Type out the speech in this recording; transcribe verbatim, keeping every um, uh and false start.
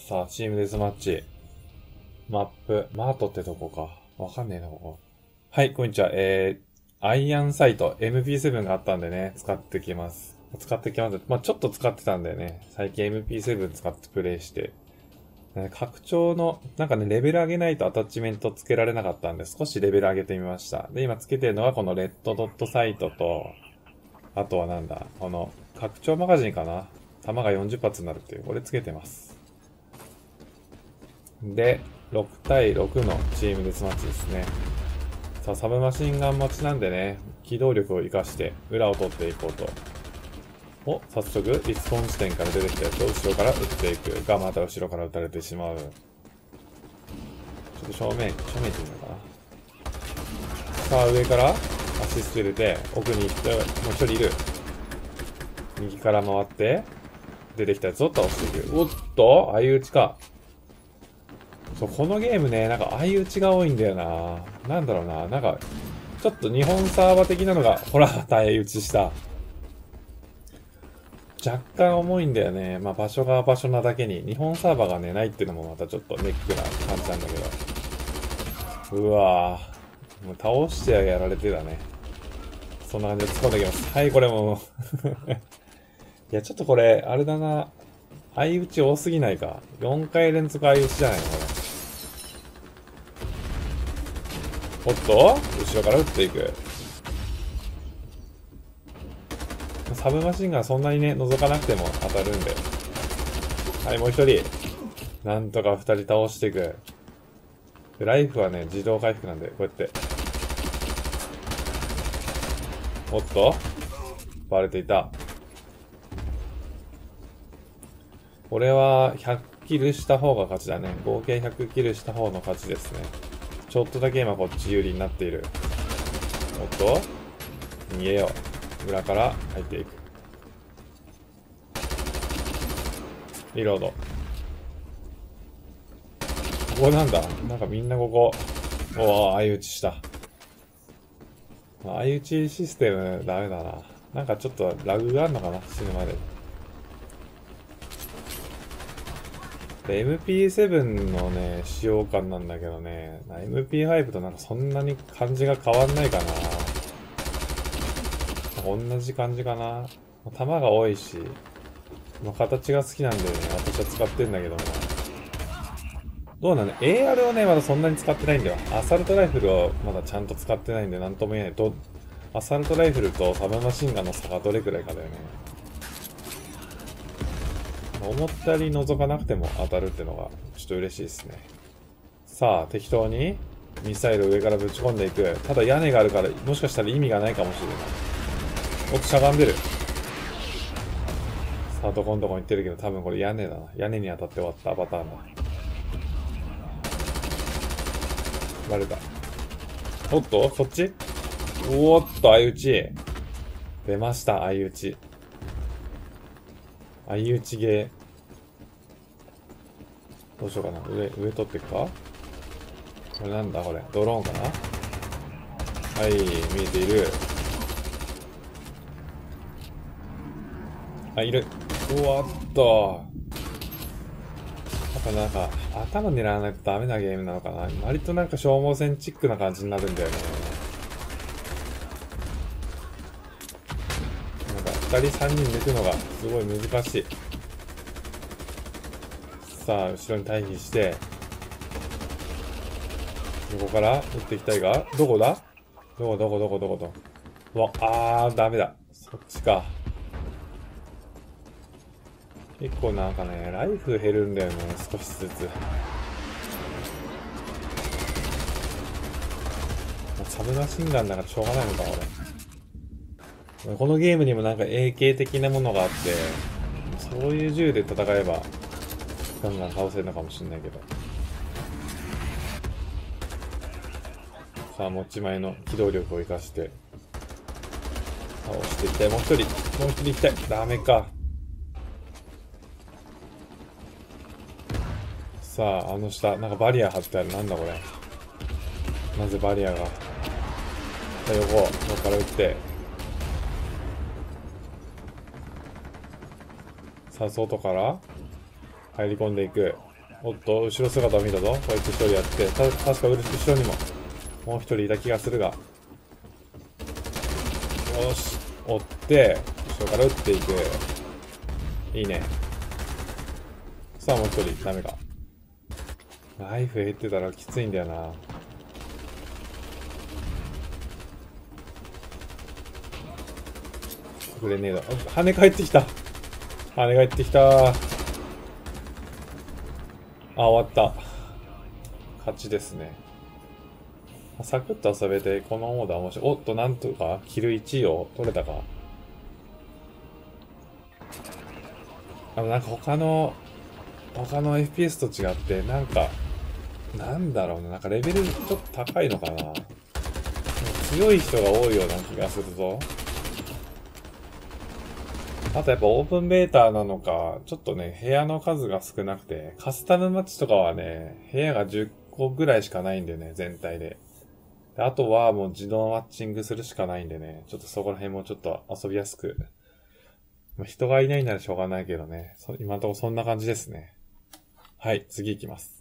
さあ、チームデスマッチ。マップ、マートってとこか。わかんねえな、ここ。はい、こんにちは。えー、アイアンサイト エムピーセブン があったんでね、使ってきます。使ってきます。まあちょっと使ってたんだよね。最近 エムピーセブン 使ってプレイして。ね、拡張の、なんかね、レベル上げないとアタッチメントつけられなかったんで、少しレベル上げてみました。で、今つけてるのがこのレッドドットサイトと、あとはなんだ、この、拡張マガジンかな。弾がよんじゅっ発になるっていう、これつけてます。で、ろく対ろくのチームデスマッチですね。さあ、サブマシンガン持ちなんでね、機動力を活かして裏を取っていこうと。お、早速、リスポン地点から出てきたやつを後ろから撃っていくが、また後ろから撃たれてしまう。ちょっと正面、正面っていうのかな。さあ、上からアシスト入れて、奥に行って、もう一人いる。右から回って、出てきたやつを倒していく。おっと、相打ちか。そう、このゲームね、なんか相打ちが多いんだよな。なんだろうな。なんか、ちょっと日本サーバー的なのが、ほら、相打ちした。若干重いんだよね。まあ場所が場所なだけに、日本サーバーがね、ないっていうのもまたちょっとネックな感じなんだけど。うわぁ。もう倒してやられてだね。そんな感じで突っ込んでいきます。はい、これも。いや、ちょっとこれ、あれだな。相打ち多すぎないか。よんかい連続相打ちじゃないのこれ。おっと後ろから撃っていく。サブマシンガンそんなにね、覗かなくても当たるんで。はい、もう一人。なんとか二人倒していく。ライフはね、自動回復なんで、こうやって。おっとバレていた。これはひゃくキルした方が勝ちだね。合計ひゃくキルした方の勝ちですね。ちょっとだけ今こっち有利になっている。おっと逃げよう。裏から入っていく。リロード。ここなんだ。なんかみんなここ。おー、相打ちした。相打ちシステムダメだな。なんかちょっとラグがあるのかな死ぬまで。で エムピーセブン のね、使用感なんだけどね、エムピーファイブ となんかそんなに感じが変わんないかな。同じ感じかな。弾が多いし、まあ、形が好きなんでね、私は使ってんだけども。どうなの エーアール をね、まだそんなに使ってないんだよ。アサルトライフルをまだちゃんと使ってないんで、なんとも言えない。と、アサルトライフルとサブマシンガンの差がどれくらいかだよね。思ったより覗かなくても当たるってのがちょっと嬉しいですね。さあ、適当にミサイルを上からぶち込んでいく。ただ屋根があるから、もしかしたら意味がないかもしれない。奥しゃがんでる。さあ、どこんどこん行ってるけど、多分これ屋根だな。屋根に当たって終わったパターンだ。バレた。おっとそっちおーっと、相打ち。出ました、相打ち。相打ちゲー。どうしようかな。上、上取っていくかこれなんだこれ。ドローンかなはい、見えている。あ、いる。うわっと。やっぱなんか、頭狙わないとダメなゲームなのかな。割となんか消耗戦チックな感じになるんだよね。なんか、二人三人抜くのがすごい難しい。さあ、後ろに退避して、ここから撃っていきたいが、どこだどこどこどこどこと。うわ、あー、ダメだ。そっちか。結構なんかね、ライフ減るんだよね、少しずつ。サブマシンガンだからしょうがないのか、俺。このゲームにもなんか エーケー 的なものがあって、そういう銃で戦えば、ガンガン倒せるのかもしれないけど。さあ、持ち前の機動力を生かして、倒していきたい。もう一人、もう一人行きたい。ダメか。さあ、あの下、なんかバリア張ってある。なんだこれ。なぜバリアが。さあ、横、横から撃って。さあ、外から入り込んでいく。 おっと、後ろ姿を見たぞ。こいつ一人やって。た、確か後ろにも、もう一人いた気がするが。よし。追って、後ろから撃っていく。いいね。さあもう一人、ダメか。ライフ減ってたらきついんだよな。グレネード。跳ね返ってきた。跳ね返ってきた。あ、終わった。勝ちですね。サクッと遊べて、このオーダー面白い。おっと、なんとか、キルいちいを取れたか。あの、なんか他の、他の エフピーエス と違って、なんか、なんだろうな、なんかレベルちょっと高いのかな。強い人が多いような気がするぞ。あとやっぱオープンベーターなのか、ちょっとね、部屋の数が少なくて、カスタムマッチとかはね、部屋がじゅっこぐらいしかないんでね、全体で。であとはもう自動マッチングするしかないんでね、ちょっとそこら辺もちょっと遊びやすく。まあ、人がいないならしょうがないけどね、そ今のところそんな感じですね。はい、次行きます。